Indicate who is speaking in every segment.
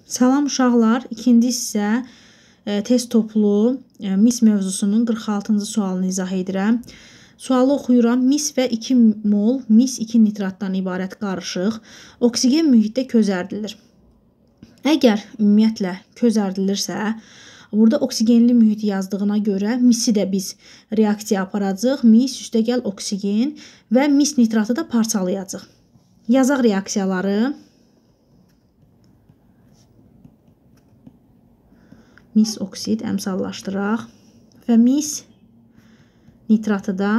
Speaker 1: Salam uşaqlar, ikinci hissə test toplu mis mövzusunun 46-cı sualını izah edirəm. Sualı oxuyuram. Mis və 2 mol mis 2 nitratdan ibarət qarışıq oksigen mühitdə közərdilir. Əgər ümumiyyətlə közərdilirsə, burada oksigenli mühit yazdığına görə misi də biz reaksiya aparacaq. Mis üstəgəl oksigen və mis nitratı da parçalayacaq. Yazaq reaksiyaları. Mis oksid əmsallaşdıraq və mis nitratı da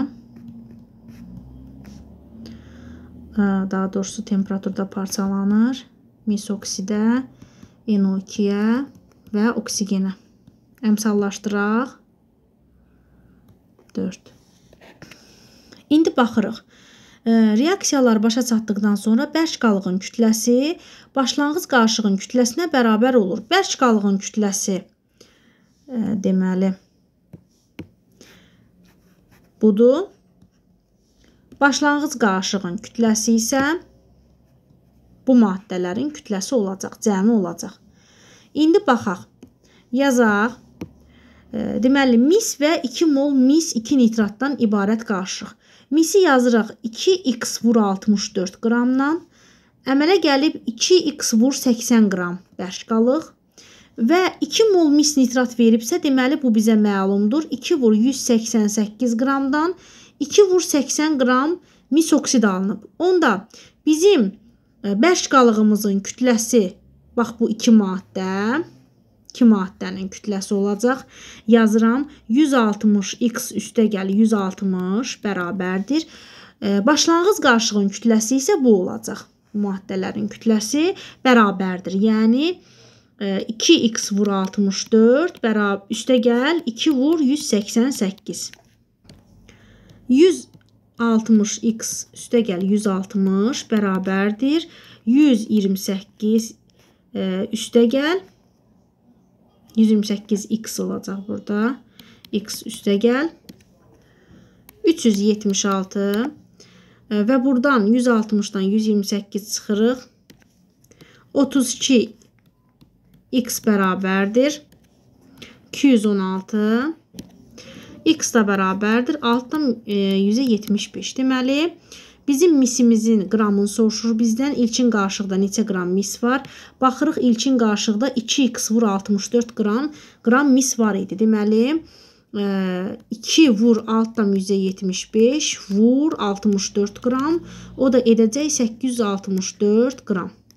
Speaker 1: daha doğrusu temperaturda parçalanır. Mis oksidə, NO2-yə və oksigenə əmsallaşdıraq. 4. İndi baxırıq. Reaksiyalar başa çatdıqdan sonra bərk qalığın kütləsi başlanğıc qarışığın kütləsinə bərabər olur. Bərk qalığın kütləsi deməli budur. Başlanğıc qarışığın kütləsi isə bu maddələrin kütləsi olacaq, cəmi olacaq. İndi baxaq. Yazaq. Deməli, mis və 2 mol mis 2 nitratdan ibarət qarışıq. Misi yazırıq 2x vur 64 qramdan. Əmələ gəlib 2x vur 80 qram bərk qalıq. Və 2 mol mis nitrat veribsə, deməli bu bizə məlumdur. 2 vur 188 qramdan 2 vur 80 qram mis oksid alınıb. Onda bizim bərk qalığımızın kütləsi, bax bu 2 maddə, 2 maddənin kütləsi olacaq. Yazıram. 160x üstəgəl 160 bərabərdir. Başlanğıc qarışığın kütləsi isə bu olacaq. Bu maddələrin kütləsi bərabərdir. Yəni 2x vur 64 üstəgəl 2 vur 188. 160x üstəgəl 160 bərabərdir. 128 üstəgəl 128x olacaq burada. X üstəgəl 376 və buradan 160-dan 128 çıxırıq. 32 x bərabərdir 216. X da bərabərdir altdan 175. Deməli, bizim misimizin qramını soruşur bizdən. İlkin qarışıqda neçə qram mis var? Baxırıq, ilkin qarışıqda 2x vur 64 qram mis var idi. Deməli, 2 vur altdan 175 vur 64 qram. O da edəcək 864 qram.